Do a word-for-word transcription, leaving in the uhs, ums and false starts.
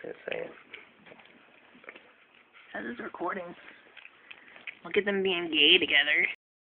Just saying. That is recording. Look at them being gay together.